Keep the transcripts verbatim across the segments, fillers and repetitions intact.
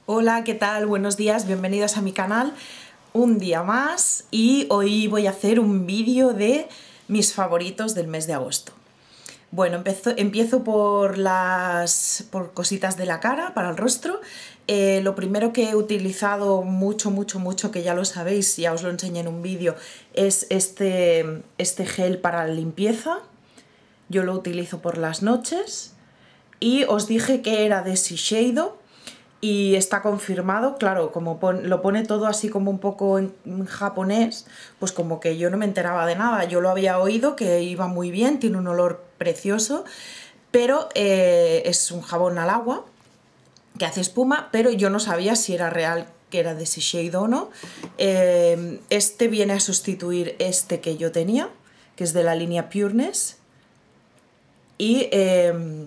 Hola, ¿qué tal? Buenos días, bienvenidos a mi canal un día más y hoy voy a hacer un vídeo de mis favoritos del mes de agosto. Bueno, empiezo, empiezo por las por cositas de la cara, para el rostro. Eh, lo primero que he utilizado mucho, mucho, mucho, que ya lo sabéis, ya os lo enseñé en un vídeo, es este, este gel para la limpieza. Yo lo utilizo por las noches y os dije que era de Shiseido. Y está confirmado, claro, como pon, lo pone todo así como un poco en, en japonés, pues como que yo no me enteraba de nada. Yo lo había oído que iba muy bien, tiene un olor precioso, pero eh, es un jabón al agua que hace espuma, pero yo no sabía si era real que era de Shiseido o no. Eh, este viene a sustituir este que yo tenía, que es de la línea Pureness, y Eh,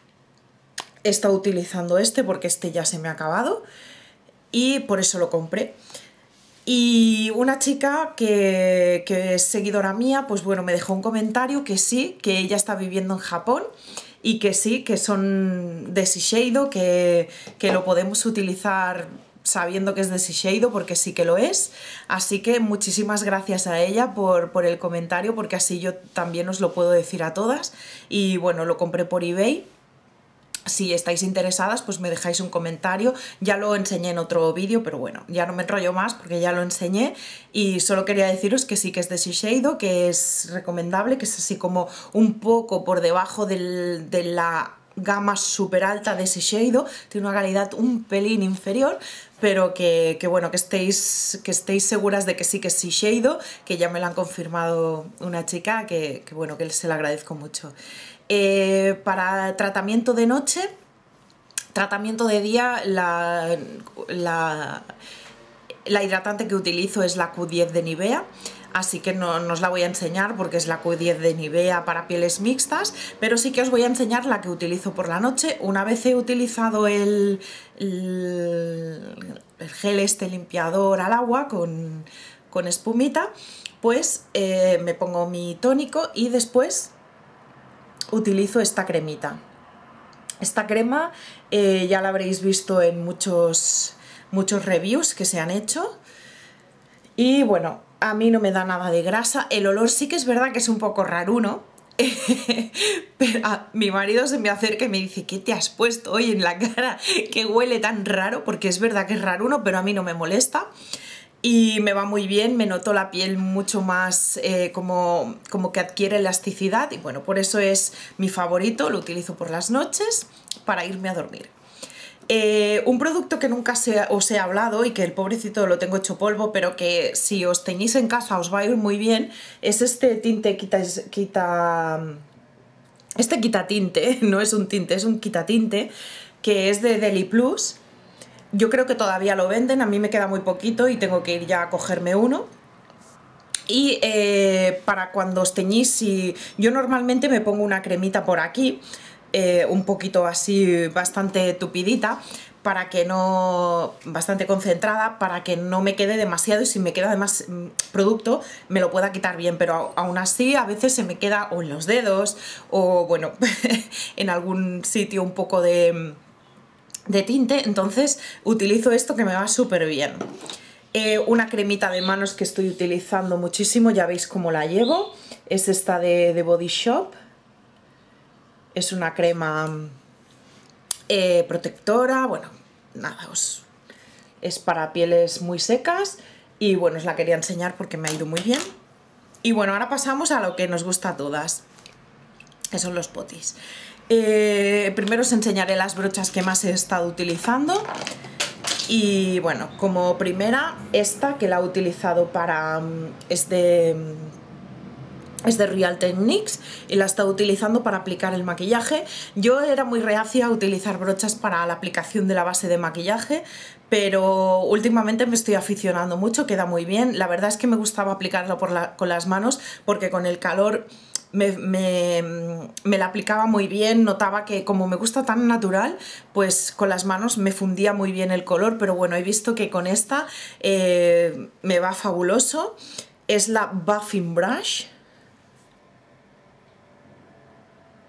he estado utilizando este porque este ya se me ha acabado y por eso lo compré. Y una chica que, que es seguidora mía, pues bueno, me dejó un comentario que sí, que ella está viviendo en Japón y que sí, que son de Shiseido, que, que lo podemos utilizar sabiendo que es de Shiseido, porque sí que lo es. Así que muchísimas gracias a ella por, por el comentario, porque así yo también os lo puedo decir a todas. Y bueno, lo compré por eBay. Si estáis interesadas, pues me dejáis un comentario. Ya lo enseñé en otro vídeo, pero bueno, ya no me enrollo más porque ya lo enseñé. Y solo quería deciros que sí que es de Shiseido, que es recomendable, que es así como un poco por debajo del, de la gama súper alta de Shiseido. Tiene una calidad un pelín inferior, pero que, que bueno, que estéis, que estéis seguras de que sí que es Shiseido, que ya me lo han confirmado una chica, que, que bueno, que se lo agradezco mucho. Eh, para tratamiento de noche, tratamiento de día, la, la, la hidratante que utilizo es la Q diez de Nivea, así que no, no os la voy a enseñar porque es la Q diez de Nivea para pieles mixtas, pero sí que os voy a enseñar la que utilizo por la noche. Una vez he utilizado el, el, el gel este limpiador al agua con, con espumita, pues eh, me pongo mi tónico y después utilizo esta cremita. Esta crema eh, ya la habréis visto en muchos, muchos reviews que se han hecho. Y bueno, a mí no me da nada de grasa. El olor sí que es verdad que es un poco raruno. Pero ah, mi marido se me acerca y me dice: ¿qué te has puesto hoy en la cara? Que huele tan raro, porque es verdad que es raruno, pero a mí no me molesta. Y me va muy bien, me noto la piel mucho más eh, como, como que adquiere elasticidad y bueno, por eso es mi favorito, lo utilizo por las noches para irme a dormir. Eh, un producto que nunca se, os he hablado y que el pobrecito lo tengo hecho polvo, pero que si os teñís en casa os va a ir muy bien, es este tinte quita... quita este quita tinte, no es un tinte, es un quita tinte, que es de Deli Plus. Yo creo que todavía lo venden, a mí me queda muy poquito y tengo que ir ya a cogerme uno. Y eh, para cuando os teñís, si yo normalmente me pongo una cremita por aquí, eh, un poquito así, bastante tupidita, para que no, bastante concentrada, para que no me quede demasiado y si me queda además producto me lo pueda quitar bien, pero aún así a veces se me queda o en los dedos o bueno, en algún sitio un poco de... de tinte, entonces utilizo esto que me va súper bien. Eh, una cremita de manos que estoy utilizando muchísimo, ya veis cómo la llevo, es esta de, de Body Shop. Es una crema eh, protectora, bueno, nada, os, es para pieles muy secas y bueno, os la quería enseñar porque me ha ido muy bien. Y bueno, ahora pasamos a lo que nos gusta a todas, que son los potis. Eh, primero os enseñaré las brochas que más he estado utilizando. Y bueno, como primera, esta que la he utilizado para... es de, es de Real Techniques y la he estado utilizando para aplicar el maquillaje. Yo era muy reacia a utilizar brochas para la aplicación de la base de maquillaje, pero últimamente me estoy aficionando mucho, queda muy bien. La verdad es que me gustaba aplicarlo por la, con las manos porque con el calor... Me, me, me la aplicaba muy bien, notaba que como me gusta tan natural, pues con las manos me fundía muy bien el color, pero bueno, he visto que con esta eh, me va fabuloso. Es la Buffing Brush.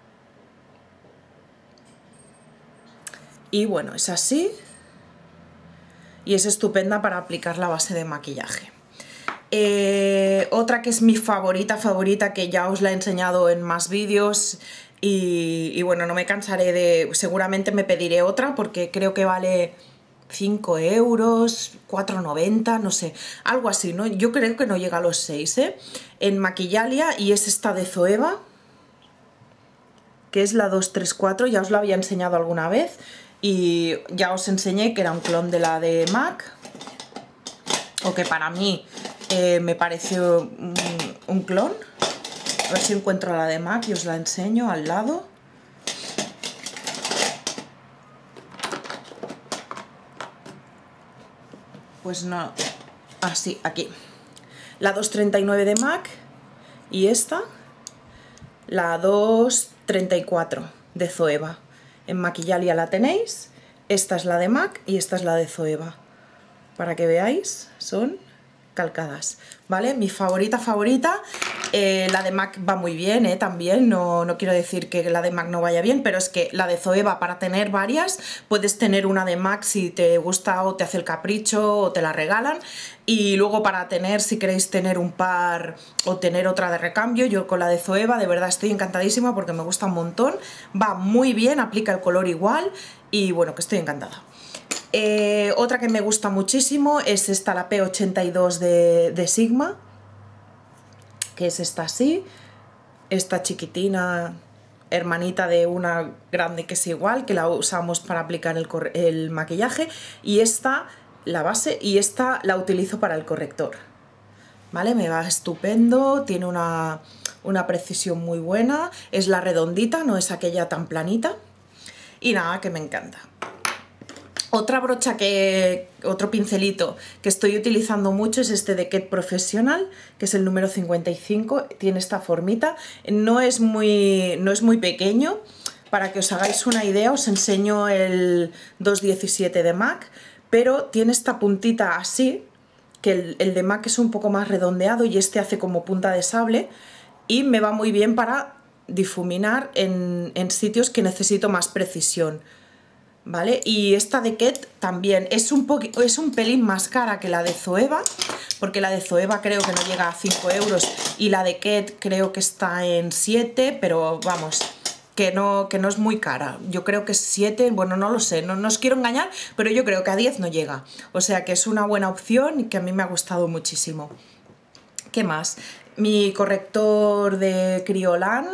Y bueno, es así. y es estupenda para aplicar la base de maquillaje. Eh, otra que es mi favorita, favorita, que ya os la he enseñado en más vídeos y, y bueno, no me cansaré de... Seguramente me pediré otra porque creo que vale cinco euros, cuatro noventa, no sé, algo así, ¿no? Yo creo que no llega a los seis, ¿eh? En Maquillalia, y es esta de Zoeva, que es la dos tres cuatro, ya os la había enseñado alguna vez y ya os enseñé que era un clon de la de MAC, o que para mí eh, me pareció un, un clon. A ver si encuentro la de MAC y os la enseño al lado. Pues no, así, ah, aquí. La dos treinta y nueve de MAC y esta, la dos treinta y cuatro de Zoeva. En Maquillalia la tenéis, esta es la de MAC y esta es la de Zoeva. Para que veáis, son calcadas, ¿vale? Mi favorita favorita, eh, la de MAC va muy bien, ¿eh? También, no, no quiero decir que la de MAC no vaya bien, pero es que la de Zoeva, para tener varias, puedes tener una de MAC si te gusta o te hace el capricho o te la regalan, y luego para tener, si queréis tener un par o tener otra de recambio, yo con la de Zoeva de verdad estoy encantadísima porque me gusta un montón, va muy bien, aplica el color igual y bueno, que estoy encantada. Eh, otra que me gusta muchísimo es esta, la P ochenta y dos de, de Sigma, que es esta así, esta chiquitina, hermanita de una grande que es igual, que la usamos para aplicar el, el maquillaje, y esta, la base, y esta la utilizo para el corrector, ¿vale? Me va estupendo, tiene una, una precisión muy buena, es la redondita, no es aquella tan planita, y nada, que me encanta. Otra brocha que, otro pincelito que estoy utilizando mucho es este de Ket Professional, que es el número cincuenta y cinco, tiene esta formita, no es muy, no es muy pequeño, para que os hagáis una idea os enseño el dos diecisiete de MAC, pero tiene esta puntita así, que el, el de MAC es un poco más redondeado y este hace como punta de sable, y me va muy bien para difuminar en, en sitios que necesito más precisión. ¿Vale? Y esta de Ket también es un, es un pelín más cara que la de Zoeva, porque la de Zoeva creo que no llega a cinco euros y la de Ket creo que está en siete, pero vamos, que no, que no es muy cara. Yo creo que es siete, bueno, no lo sé, no, no os quiero engañar, pero yo creo que a diez no llega. O sea que es una buena opción y que a mí me ha gustado muchísimo. ¿Qué más? Mi corrector de Kryolan,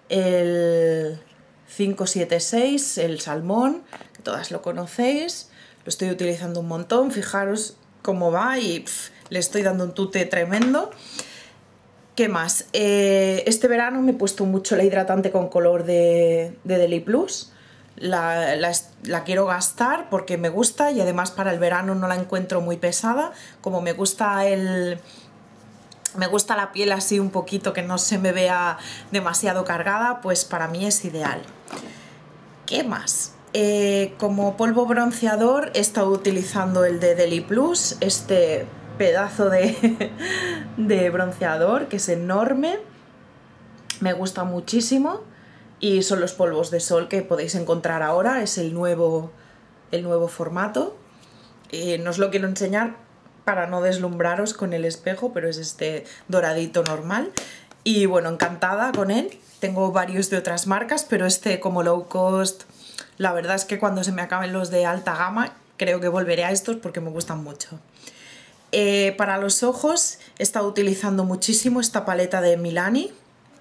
el cinco siete seis, el salmón, que todas lo conocéis, lo estoy utilizando un montón, fijaros cómo va y pff, le estoy dando un tute tremendo. ¿Qué más? Eh, este verano me he puesto mucho la hidratante con color de, de Deli Plus, la, la, la quiero gastar porque me gusta y además para el verano no la encuentro muy pesada, como me gusta el... Me gusta la piel así un poquito, que no se me vea demasiado cargada, pues para mí es ideal. ¿Qué más? Eh, como polvo bronceador he estado utilizando el de Deli Plus, este pedazo de, de bronceador que es enorme, me gusta muchísimo, y son los polvos de sol que podéis encontrar ahora, es el nuevo, el nuevo formato. Eh, no os lo quiero enseñar para no deslumbraros con el espejo, pero es este doradito normal y bueno, encantada con él. Tengo varios de otras marcas, pero este como low cost, la verdad es que cuando se me acaben los de alta gama creo que volveré a estos porque me gustan mucho. Eh, para los ojos he estado utilizando muchísimo esta paleta de Milani,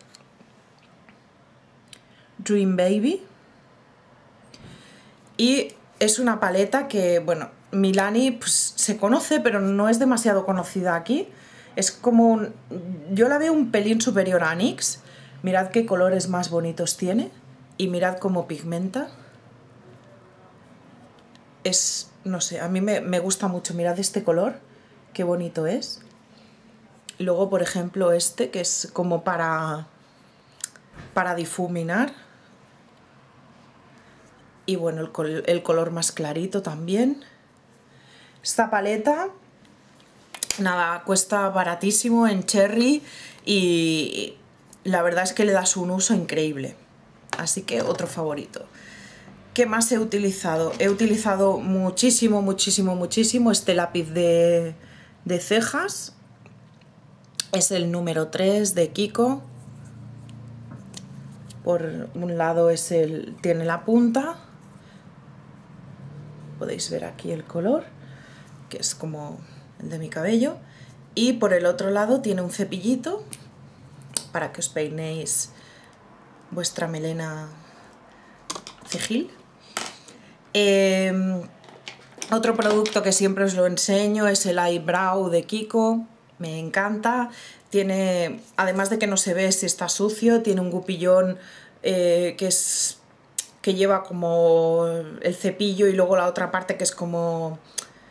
Dream Baby, y es una paleta que, bueno, Milani pues, se conoce, pero no es demasiado conocida aquí. Es como un... yo la veo un pelín superior a NYX. Mirad qué colores más bonitos tiene y mirad cómo pigmenta. Es, no sé, a mí me, me gusta mucho. Mirad este color, qué bonito es. Luego, por ejemplo, este que es como para, para difuminar. Y bueno, el, col el color más clarito también. Esta paleta, nada, cuesta baratísimo en Cherry y la verdad es que le das un uso increíble. Así que otro favorito. ¿Qué más he utilizado? He utilizado muchísimo, muchísimo, muchísimo este lápiz de, de cejas. Es el número tres de Kiko. Por un lado es el, tiene la punta. Podéis ver aquí el color, que es como el de mi cabello. Y por el otro lado tiene un cepillito para que os peinéis vuestra melena cejil. Eh, otro producto que siempre os lo enseño es el eyebrow de Kiko. Me encanta. Tiene, además de que no se ve si está sucio, tiene un gupillón eh, que es que lleva como el cepillo y luego la otra parte que es como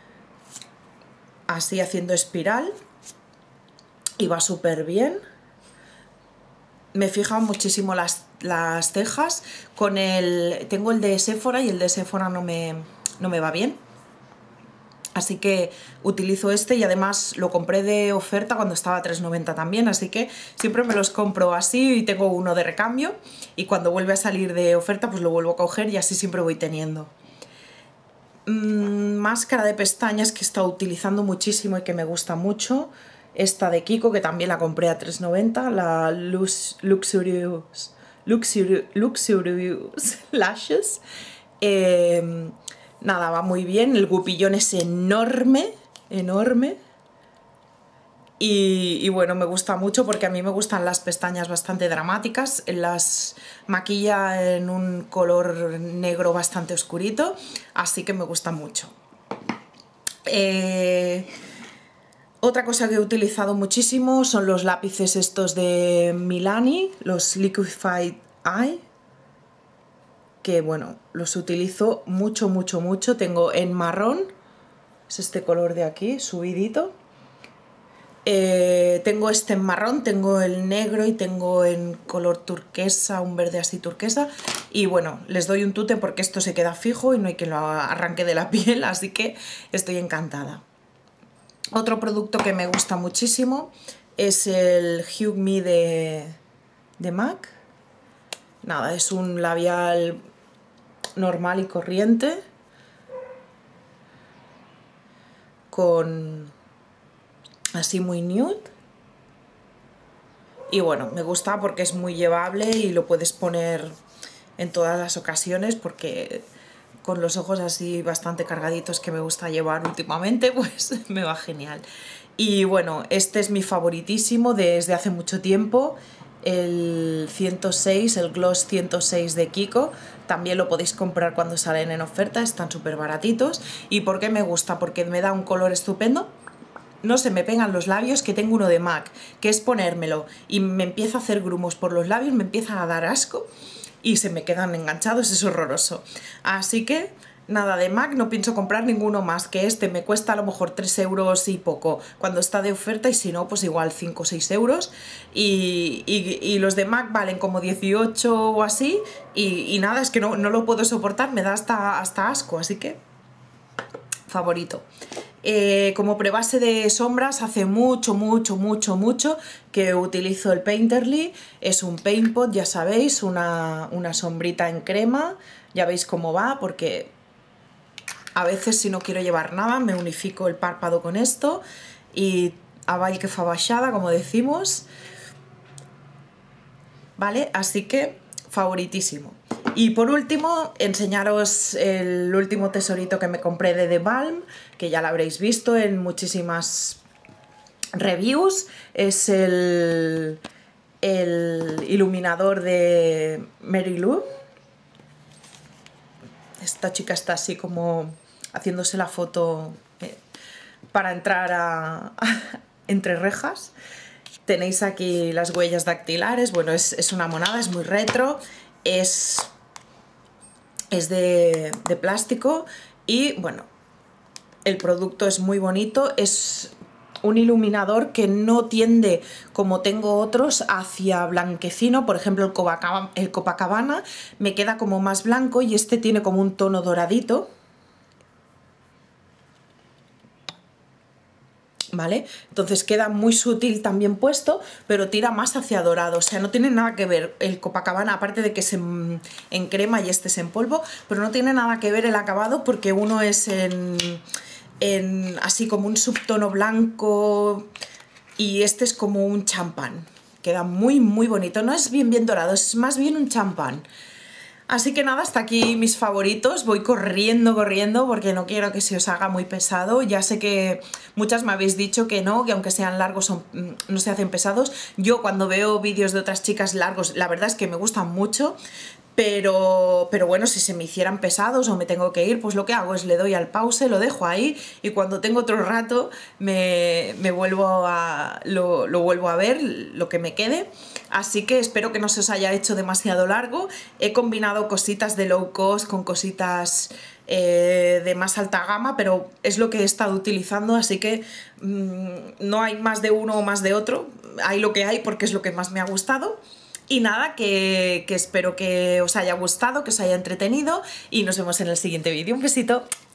así haciendo espiral y va súper bien. Me fijan muchísimo las, las cejas. Con el, tengo el de Sephora y el de Sephora no me, no me va bien. Así que utilizo este y además lo compré de oferta cuando estaba a tres noventa también, así que siempre me los compro así y tengo uno de recambio y cuando vuelve a salir de oferta pues lo vuelvo a coger y así siempre voy teniendo. Mm, máscara de pestañas que he estado utilizando muchísimo y que me gusta mucho. Esta de Kiko, que también la compré a tres noventa, la Lux, Luxurious, Luxurious, Luxurious Lashes. Eh, nada, va muy bien, el gupillón es enorme, enorme. Y, y bueno, me gusta mucho porque a mí me gustan las pestañas bastante dramáticas, las maquilla en un color negro bastante oscurito, así que me gusta mucho. Eh... Otra cosa que he utilizado muchísimo son los lápices estos de Milani, los Liquify Eye, que bueno, los utilizo mucho, mucho, mucho. Tengo en marrón, es este color de aquí, subidito. Eh, tengo este en marrón, tengo el negro y tengo en color turquesa, un verde así turquesa. Y bueno, les doy un tute porque esto se queda fijo y no hay que lo arranque de la piel, así que estoy encantada. Otro producto que me gusta muchísimo es el Hug Me de, de MAC. Nada, es un labial normal y corriente con así muy nude. Y bueno, me gusta porque es muy llevable y lo puedes poner en todas las ocasiones porque con los ojos así bastante cargaditos que me gusta llevar últimamente, pues me va genial. Y bueno, este es mi favoritísimo desde hace mucho tiempo, el ciento seis, el Gloss ciento seis de Kiko. También lo podéis comprar cuando salen en oferta, están súper baratitos. ¿Y por qué me gusta? Porque me da un color estupendo. No se me pegan los labios, que tengo uno de MAC, que es ponérmelo y me empieza a hacer grumos por los labios, me empiezan a dar asco y se me quedan enganchados, es horroroso. Así que nada, de MAC no pienso comprar ninguno más, que este me cuesta a lo mejor tres euros y poco cuando está de oferta y si no pues igual cinco o seis euros y, y, y los de MAC valen como dieciocho o así y, y nada, es que no, no lo puedo soportar, me da hasta, hasta asco, así que favorito. Eh, como prebase de sombras hace mucho, mucho, mucho, mucho que utilizo el Painterly. Es un Paint Pot, ya sabéis, una, una sombrita en crema. Ya veis cómo va, porque a veces si no quiero llevar nada me unifico el párpado con esto y a ball que fa baixada, como decimos. ¿Vale? Así que favoritísimo. Y por último, enseñaros el último tesorito que me compré de The Balm, que ya lo habréis visto en muchísimas reviews. Es el, el iluminador de Mary Lou. Esta chica está así como haciéndose la foto eh, para entrar a, a, entre rejas. Tenéis aquí las huellas dactilares. Bueno, es, es una monada, es muy retro. Es... Es de, de plástico y bueno, el producto es muy bonito, es un iluminador que no tiende, como tengo otros, hacia blanquecino. Por ejemplo, el Copacabana, el Copacabana me queda como más blanco y este tiene como un tono doradito. ¿vale? Entonces queda muy sutil también puesto, pero tira más hacia dorado, o sea, no tiene nada que ver el Copacabana, aparte de que es en, en crema y este es en polvo, pero no tiene nada que ver el acabado porque uno es en, en así como un subtono blanco y este es como un champán. Queda muy muy bonito, no es bien bien dorado, es más bien un champán. Así que nada, hasta aquí mis favoritos, voy corriendo, corriendo porque no quiero que se os haga muy pesado. Ya sé que muchas me habéis dicho que no, que aunque sean largos son, no se hacen pesados. Yo cuando veo vídeos de otras chicas largos, la verdad es que me gustan mucho. Pero, pero bueno, si se me hicieran pesados o me tengo que ir, pues lo que hago es le doy al pause, lo dejo ahí y cuando tengo otro rato me, me vuelvo a, lo, lo vuelvo a ver, lo que me quede. Así que espero que no se os haya hecho demasiado largo. He combinado cositas de low cost con cositas eh, de más alta gama, pero es lo que he estado utilizando, así que mmm, no hay más de uno o más de otro. Hay lo que hay porque es lo que más me ha gustado. Y nada, que, que espero que os haya gustado, que os haya entretenido y nos vemos en el siguiente vídeo. Un besito.